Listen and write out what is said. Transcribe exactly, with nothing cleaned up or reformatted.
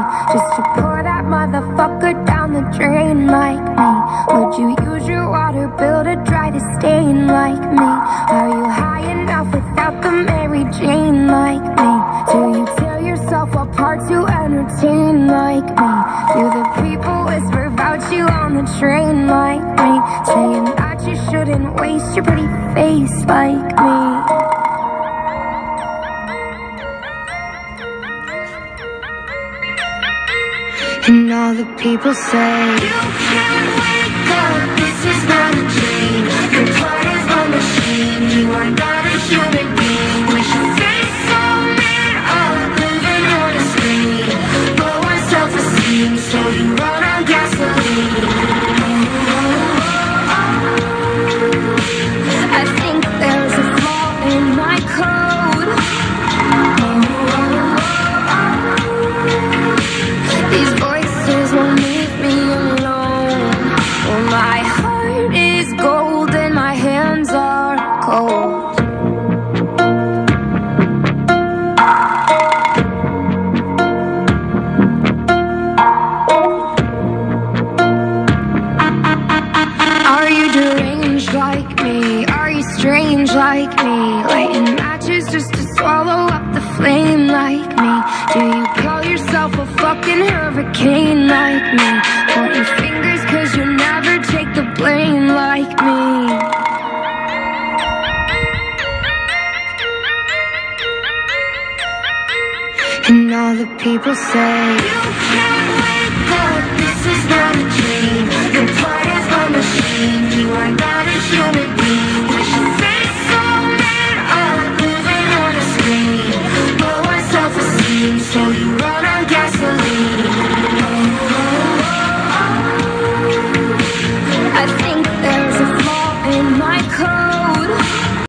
just to pour that motherfucker down the drain like me? Would you use your water bill to dry the stain like me? Are you high enough without the Mary Jane like me? Do you tear yourself apart to entertain like me? Do the people whisper about you on the train like me, saying that you shouldn't waste your pretty face like me? And all the people say, you can't wake up, this is not a dream. Your part is a machine, you are not a human being. We should face so mad up, living on a screen. Low on self-esteem, so you run on gasoline. I think there's a flaw in my code. These voices won't leave me alone. Well, my heart is gold and my hands are cold. Are you deranged like me? Are you strange like me? Lighting matches just to swallow up the flame like me? Do you call yourself a fucking hurricane like me? Pointing fingers cause you never take the blame like me. And all the people say, you can't wake up, this is not a dream. Your part is a machine, you are not a human being. We should face so mad up, living on a screen. Low on self-esteem, so you run